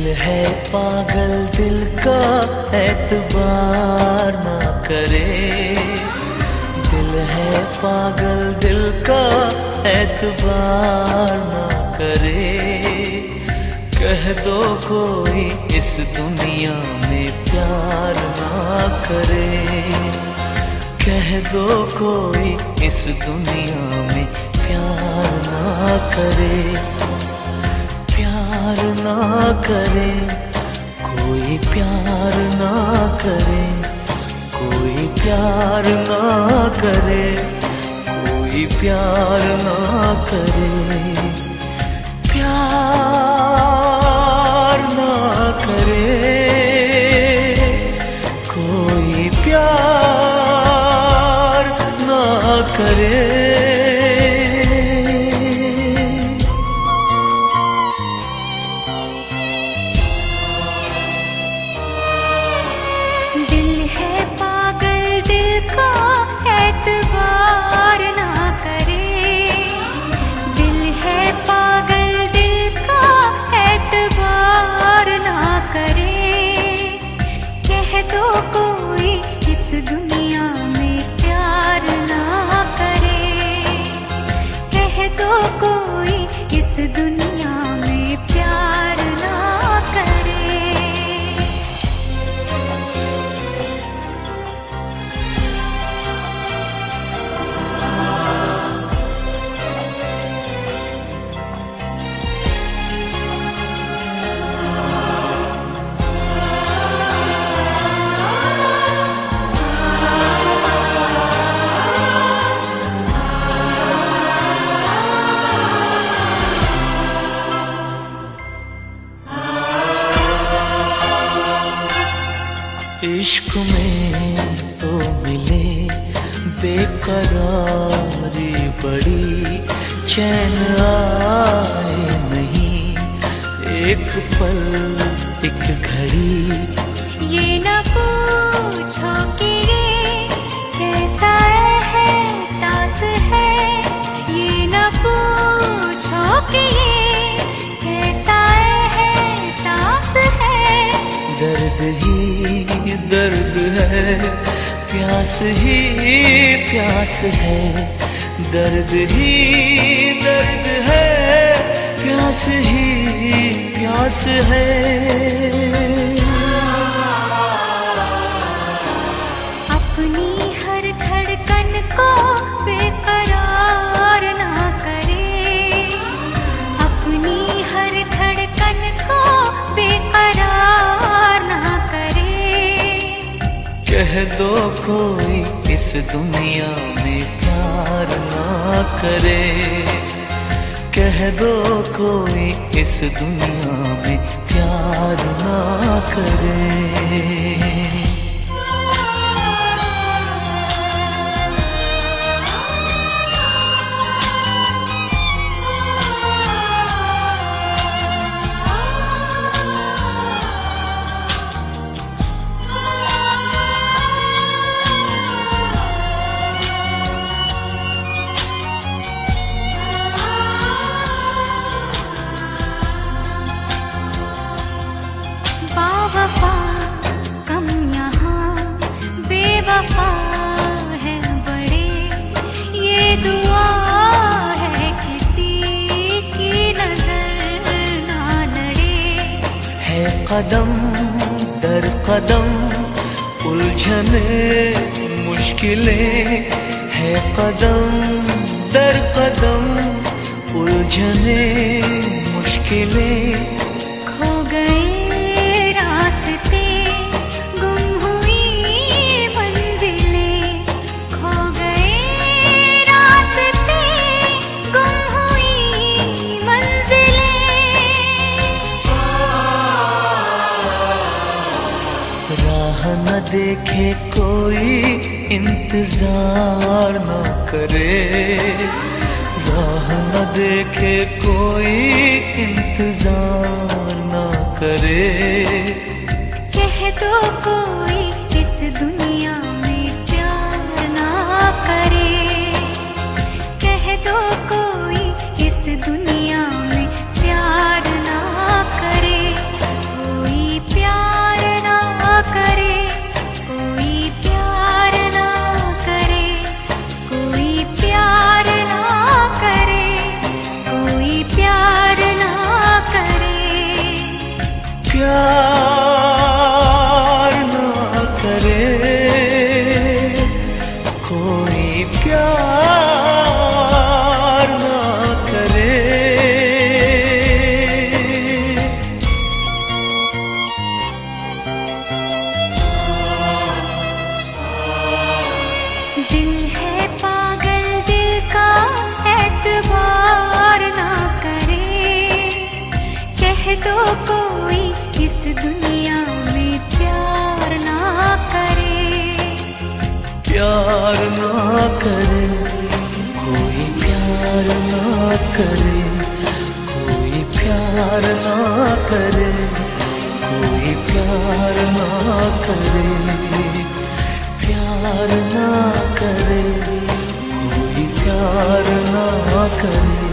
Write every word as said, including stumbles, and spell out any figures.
है पागल दिल का एतबार ना करे, दिल है पागल दिल का एतबार ना करे। कह दो कोई इस दुनिया में प्यार ना करे, कह दो कोई इस दुनिया में प्यार ना करे, प्यार ना करे, कोई प्यार ना करे, कोई प्यार ना करे, कोई प्यार ना करे, प्यार ना करे, कोई प्यार ना करे। एतबार ना करे, दिल है पागल दिल का एतबार ना करे। कह दो कोई इस दुनिया में प्यार ना करे, कह दो कोई इस दुनिया में प्यार ना करे। इश्क में तो मिले बेकरारी बड़ी, चैन आए नहीं एक पल एक घड़ी। ये न पूछो कि ये कैसा एहसास है, ये न पूछो कि ये कैसा एहसास है। दर्द ही दर्द है, प्यास ही प्यास है, दर्द ही दर्द है, प्यास ही प्यास है। अपनी हर धड़कन को बेकरार ना करे, अपनी हर धड़कन को बेकरार ना करे। कह दो कोई इस दुनिया में प्यार ना करे, कह दो कोई इस दुनिया में प्यार ना करे। बावफा कम यहाँ बेवफा है बड़े, ये दुआ है किसी की नजर ना लड़े। है कदम दर कदम उलझने मुश्किलें, है कदम दर कदम उलझने मुश्किलें। खो गए रास्ते गुम हुई मंजिलें, खो गए रास्ते गुम हुई मंजिलें। राह न देखे कोई इंतजार न करे, राह न देखे कोई इंतजार न करे। कह दो कोई इस दुनिया में प्यार ना करे, कह दो कोई इस दुनिया में प्यार ना करे। प्यार ना करे, कोई प्यार ना करे, कोई प्यार ना करे, कोई प्यार ना करे, प्यार ना करे, कोई प्यार ना करे।